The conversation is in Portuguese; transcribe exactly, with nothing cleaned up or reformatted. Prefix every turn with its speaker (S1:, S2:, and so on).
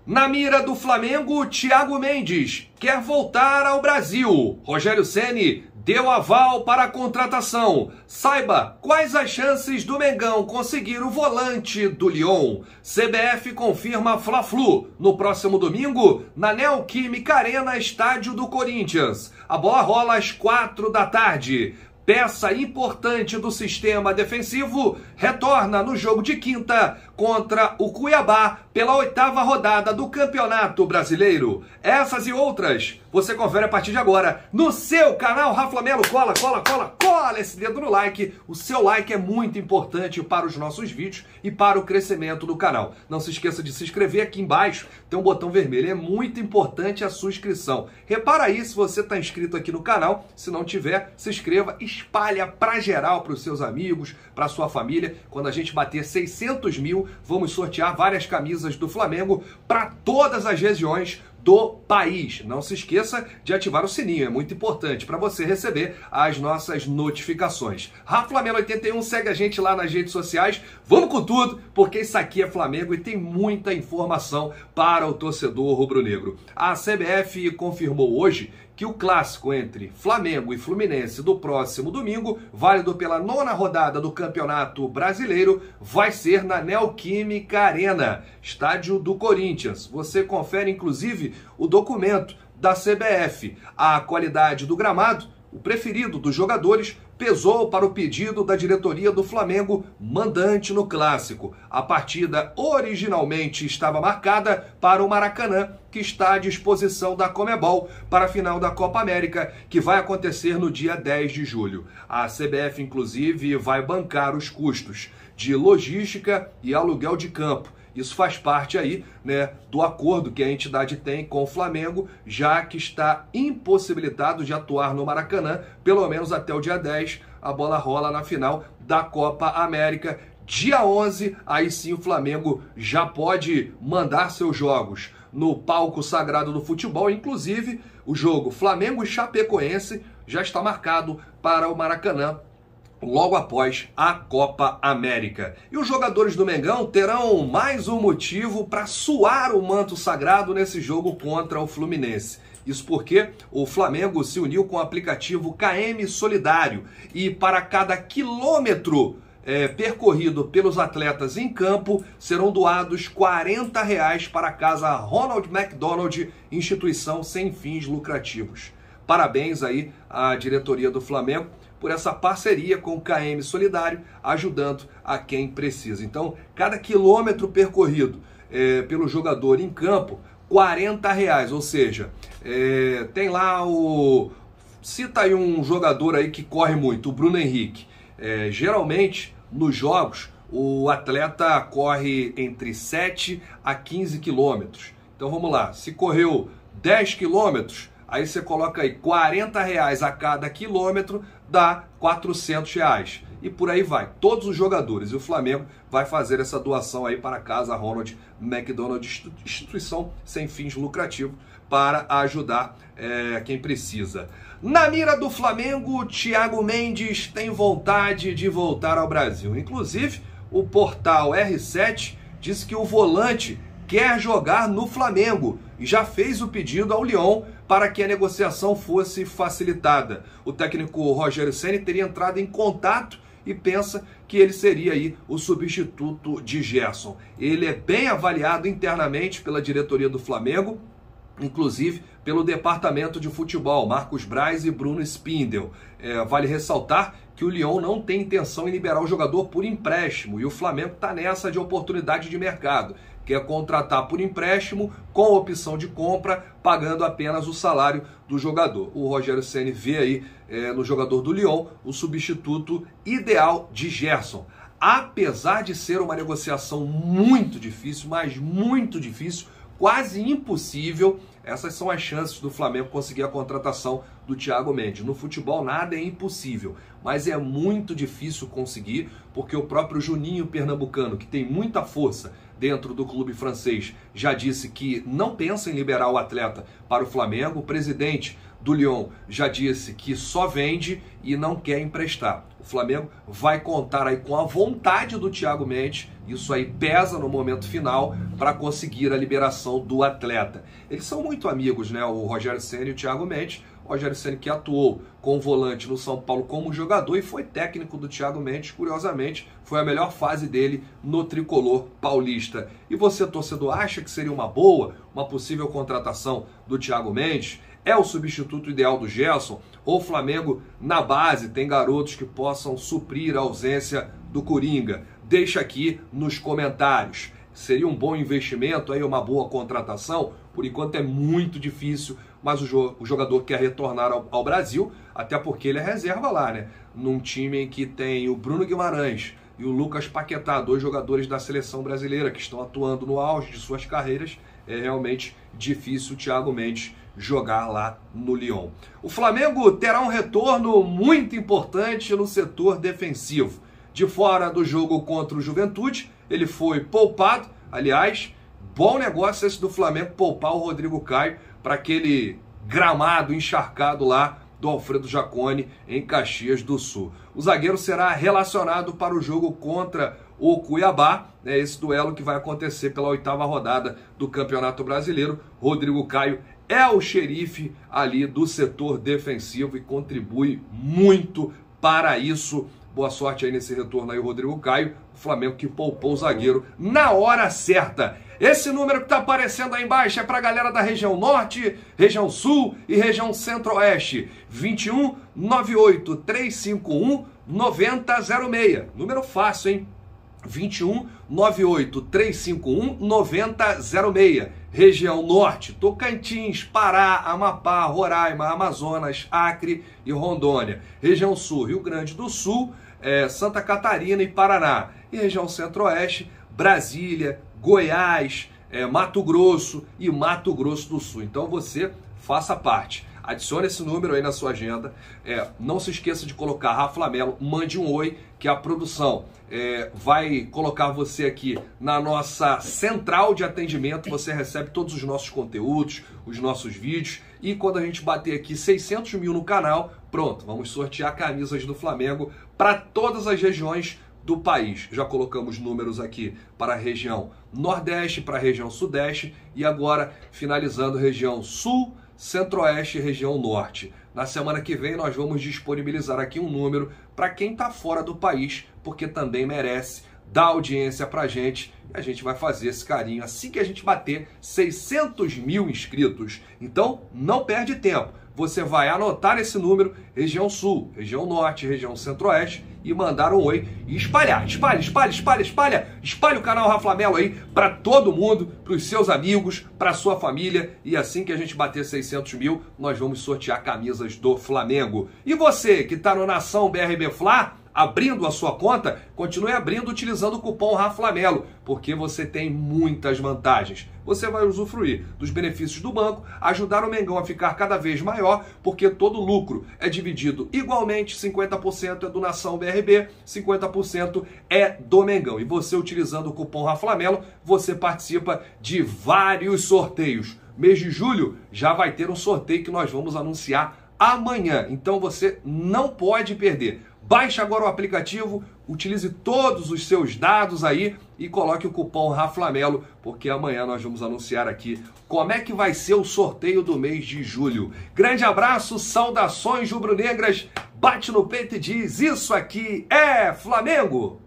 S1: Na mira do Flamengo, Thiago Mendes quer voltar ao Brasil. Rogério Ceni deu aval para a contratação. Saiba quais as chances do Mengão conseguir o volante do Lyon. C B F confirma Fla-Flu no próximo domingo na Neoquímica Arena, estádio do Corinthians. A bola rola às quatro da tarde. Peça importante do sistema defensivo retorna no jogo de quinta contra o Cuiabá pela oitava rodada do Campeonato Brasileiro. Essas e outras você confere a partir de agora no seu canal Raflamelo. Cola, cola, cola, cola esse dedo no like. O seu like é muito importante para os nossos vídeos e para o crescimento do canal. Não se esqueça de se inscrever aqui embaixo, tem um botão vermelho. É muito importante a sua inscrição. Repara aí se você está inscrito aqui no canal. Se não tiver, se inscreva, espalha para geral, para os seus amigos, para a sua família. Quando a gente bater seiscentos mil, vamos sortear várias camisas do Flamengo para todas as regiões do país. Não se esqueça de ativar o sininho, é muito importante para você receber as nossas notificações. Raflamelo oitenta e um, segue a gente lá nas redes sociais. Vamos com tudo, porque isso aqui é Flamengo e tem muita informação para o torcedor rubro-negro. A C B F confirmou hoje que o clássico entre Flamengo e Fluminense do próximo domingo, válido pela nona rodada do Campeonato Brasileiro, vai ser na Neoquímica Arena, estádio do Corinthians. Você confere, inclusive, o documento da C B F. A qualidade do gramado, o preferido dos jogadores, pesou para o pedido da diretoria do Flamengo, mandante no clássico. A partida originalmente estava marcada para o Maracanã, que está à disposição da Conmebol para a final da Copa América, que vai acontecer no dia dez de julho. A C B F, inclusive, vai bancar os custos de logística e aluguel de campo. Isso faz parte aí, né, do acordo que a entidade tem com o Flamengo, já que está impossibilitado de atuar no Maracanã, pelo menos até o dia dez. A bola rola na final da Copa América. Dia onze, aí sim o Flamengo já pode mandar seus jogos no palco sagrado do futebol. Inclusive, o jogo Flamengo e Chapecoense já está marcado para o Maracanã, logo após a Copa América. E os jogadores do Mengão terão mais um motivo para suar o manto sagrado nesse jogo contra o Fluminense. Isso porque o Flamengo se uniu com o aplicativo K M Solidário e para cada quilômetro é, percorrido pelos atletas em campo serão doados quarenta reais para a casa Ronald McDonald, instituição sem fins lucrativos. Parabéns aí à diretoria do Flamengo por essa parceria com o K M Solidário, ajudando a quem precisa. Então, cada quilômetro percorrido é, pelo jogador em campo, quarenta reais, ou seja, é, tem lá o... Cita aí um jogador aí que corre muito, o Bruno Henrique. É, geralmente, nos jogos, o atleta corre entre sete a quinze quilômetros. Então, vamos lá, se correu dez quilômetros, aí você coloca aí quarenta reais a cada quilômetro, dá quatrocentos reais. E por aí vai, todos os jogadores. E o Flamengo vai fazer essa doação aí para a casa Ronald McDonald, instituição sem fins lucrativos, para ajudar é, quem precisa. Na mira do Flamengo, Thiago Mendes tem vontade de voltar ao Brasil. Inclusive, o portal R sete diz que o volante quer jogar no Flamengo e já fez o pedido ao Lyon para que a negociação fosse facilitada. O técnico Rogério Ceni teria entrado em contato e pensa que ele seria aí o substituto de Gerson. Ele é bem avaliado internamente pela diretoria do Flamengo, inclusive pelo departamento de futebol, Marcos Braz e Bruno Spindel. É, vale ressaltar que o Lyon não tem intenção em liberar o jogador por empréstimo e o Flamengo está nessa de oportunidade de mercado. Quer contratar por empréstimo com opção de compra, pagando apenas o salário do jogador. O Rogério Ceni vê aí é, no jogador do Lyon o substituto ideal de Gerson. Apesar de ser uma negociação muito difícil, mas muito difícil, quase impossível, essas são as chances do Flamengo conseguir a contratação do Thiago Mendes. No futebol nada é impossível, mas é muito difícil conseguir, porque o próprio Juninho Pernambucano, que tem muita força dentro do clube francês, já disse que não pensa em liberar o atleta para o Flamengo. O presidente do Lyon já disse que só vende e não quer emprestar. O Flamengo vai contar aí com a vontade do Thiago Mendes, isso aí pesa no momento final para conseguir a liberação do atleta. Eles são muito amigos, né? O Rogério Ceni e o Thiago Mendes. O Rogério Ceni que atuou com o volante no São Paulo como jogador e foi técnico do Thiago Mendes, curiosamente, foi a melhor fase dele no tricolor paulista. E você, torcedor, acha que seria uma boa, uma possível contratação do Thiago Mendes? É o substituto ideal do Gerson? Ou o Flamengo, na base, tem garotos que possam suprir a ausência do Coringa? Deixa aqui nos comentários. Seria um bom investimento, aí uma boa contratação? Por enquanto é muito difícil, mas o, jo o jogador quer retornar ao, ao Brasil, até porque ele é reserva lá, né? Num time em que tem o Bruno Guimarães e o Lucas Paquetá, dois jogadores da seleção brasileira que estão atuando no auge de suas carreiras, é realmente difícil o Thiago Mendes jogar lá no Lyon. O Flamengo terá um retorno muito importante no setor defensivo. De fora do jogo contra o Juventude, ele foi poupado. Aliás, bom negócio esse do Flamengo poupar o Rodrigo Caio para aquele gramado encharcado lá do Alfredo Jaconi em Caxias do Sul. O zagueiro será relacionado para o jogo contra o Cuiabá, né, esse duelo que vai acontecer pela oitava rodada do Campeonato Brasileiro. Rodrigo Caio é o xerife ali do setor defensivo e contribui muito para isso. Boa sorte aí nesse retorno aí, o Rodrigo Caio, o Flamengo que poupou o zagueiro na hora certa. Esse número que está aparecendo aí embaixo é para a galera da região norte, região sul e região centro-oeste. vinte e um, noventa e oito, trezentos e cinquenta e um, noventa zero seis. Número fácil, hein? vinte e um, noventa e oito, trezentos e cinquenta e um, noventa zero seis. Região norte, Tocantins, Pará, Amapá, Roraima, Amazonas, Acre e Rondônia. Região sul, Rio Grande do Sul, é, Santa Catarina e Paraná. E região centro-oeste, Brasília, Goiás, é, Mato Grosso e Mato Grosso do Sul. Então você faça parte. Adicione esse número aí na sua agenda. É, não se esqueça de colocar Rafa Melo, mande um oi, que a produção é, vai colocar você aqui na nossa central de atendimento. Você recebe todos os nossos conteúdos, os nossos vídeos. E quando a gente bater aqui seiscentos mil no canal, pronto, vamos sortear camisas do Flamengo para todas as regiões do país. Já colocamos números aqui para a região Nordeste, para a região Sudeste e agora finalizando região Sul, Centro-Oeste e região Norte. Na semana que vem nós vamos disponibilizar aqui um número para quem está fora do país, porque também merece dar audiência para a gente e a gente vai fazer esse carinho assim que a gente bater seiscentos mil inscritos. Então não perde tempo. Você vai anotar esse número, região Sul, região Norte, região Centro-Oeste e mandar um oi e espalhar. Espalha, espalha, espalha, espalha. Espalha o canal Rafa Melo aí para todo mundo, para os seus amigos, para a sua família. E assim que a gente bater seiscentos mil, nós vamos sortear camisas do Flamengo. E você que está no Nação B R B Fla, abrindo a sua conta, continue abrindo utilizando o cupom RAFLAMELO, porque você tem muitas vantagens. Você vai usufruir dos benefícios do banco, ajudar o Mengão a ficar cada vez maior, porque todo lucro é dividido igualmente, cinquenta por cento é do Nação B R B, cinquenta por cento é do Mengão. E você utilizando o cupom RAFLAMELO, você participa de vários sorteios. Mês de julho já vai ter um sorteio que nós vamos anunciar amanhã, então você não pode perder. Baixe agora o aplicativo, utilize todos os seus dados aí e coloque o cupom RAFLAMELO, porque amanhã nós vamos anunciar aqui como é que vai ser o sorteio do mês de julho. Grande abraço, saudações rubro-negras, bate no peito e diz: isso aqui é Flamengo!